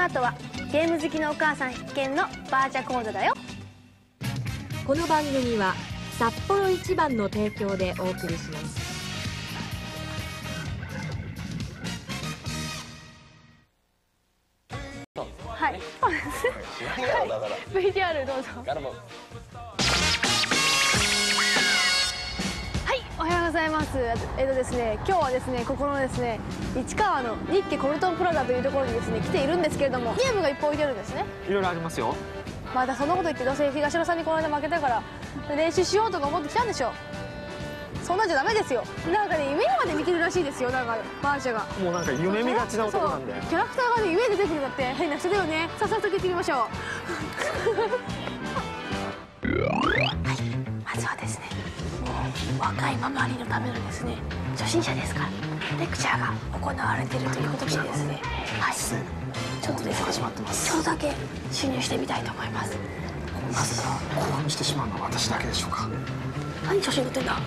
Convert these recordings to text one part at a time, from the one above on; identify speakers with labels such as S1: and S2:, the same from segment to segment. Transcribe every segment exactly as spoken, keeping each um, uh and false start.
S1: ートはゲーム好きのお母さん必見のバーチャコードだよ。
S2: この番組は札幌一番の提供でお送りします。
S1: はい、そうです。ブイティーアール どうぞ。はい、おはようございます。えっとですね、今日はですね、ここのですね、市川の日家コルトンプラザというところにですね、来ているんですけれども、ゲームがいっぱい置いてあるんですね。
S3: いろいろありますよ。
S1: まだそんなこと言って、どうせ東野さんにこの間負けたから練習しようとか思ってきたんでしょ。そんなんじゃダメですよ。なんかね、夢にまで見てるらしいですよ。なんかバーチャが
S3: もうなんか夢見がちな男なんで、
S1: キャラクターがね、夢に出てくるんだって。変な人だよね。さっさと行ってみましょう。はい、まずはですね、もう若いママリのためのですね、初心者ですからレクチャーが行われているということでですね、はい、ちょっとですね、始まってます。ちょっとだけ侵入してみたいと思います。
S3: まさか興奮してしまうのは私だけでしょうか。
S1: 何調子に乗ってんだ。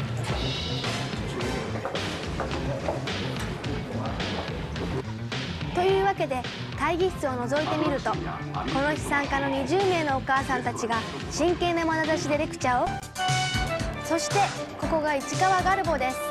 S1: というわけで会議室を覗いてみると、この日参加のにじゅうめいのお母さんたちが真剣な眼差しでレクチャーを。そしてここが市川ガルボです。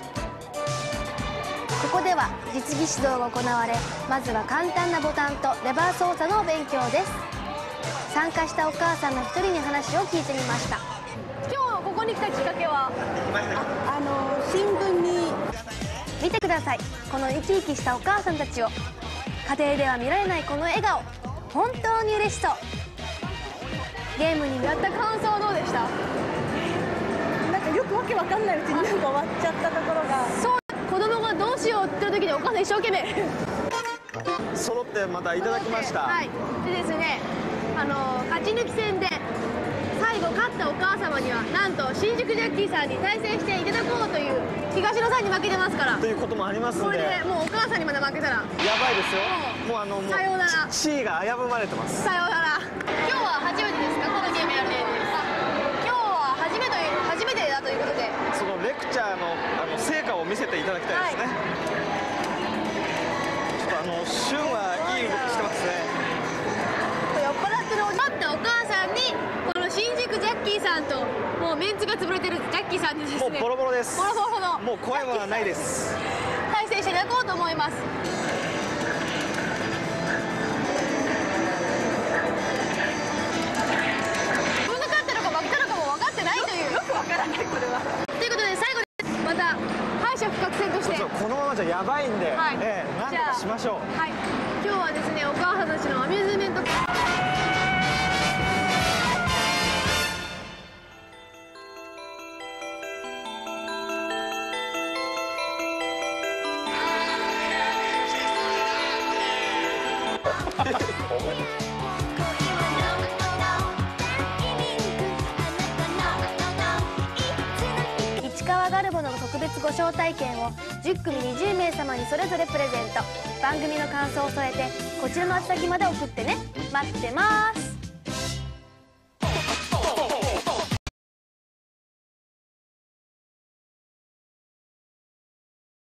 S1: ここでは実技指導が行われ、まずは簡単なボタンとレバー操作の勉強です。参加したお母さんの一人に話を聞いてみました。今日ここに来たきっかけは、あ、あの新聞に見てください。この生き生きしたお母さんたちを。家庭では見られないこの笑顔、本当に嬉しそう。ゲームにやった感想はどうでした？
S4: なんかよくわけわかんないうちになんか終わっちゃったところが。そう、
S1: 子供がどうしようって言った時にお母さん一生懸命
S3: 揃ってまたいただきました。
S1: はい、でですね、あの勝ち抜き戦で最後勝ったお母様にはなんと新宿ジャッキーさんに対戦していただこうという。東野さんに負けてますから
S3: ということもありますので、
S1: これでもうお母さんにまで負けたら
S3: やばいですよ。もうあのもう
S1: さようなら、
S3: 地位が危ぶまれてます。
S1: さようなら。今日は初めてですか、このゲームやるのです。今日は初めて初めてだということで、
S3: そのレクチャーのあの成果を見せていただきたいですね。はい、ちょっとあの旬はいい動きしてますね。
S1: 酔っ払ってるお待ったお母さんに、この新宿ジャッキーさんともうメンツが潰れてるジャッキーさんにですね、
S3: もうボロボロです。
S1: ボロボロの
S3: もう怖いものはないです。
S1: 対戦していただこうと思います。自分が勝ったのか負けたのかも分かってないという。よくわからないこれは。ということで最後です。また敗者復活戦として、
S3: このままじゃやばいんで、
S1: はい、
S3: ええ、なんとかしましょう。
S1: はい、今日はですね、お母さんたちのアミューズメント市川ガルボの特別ご招待券をじゅっくみにじゅうめい様にそれぞれプレゼント。番組の感想を添えてこちらの宛先まで送ってね。待ってます。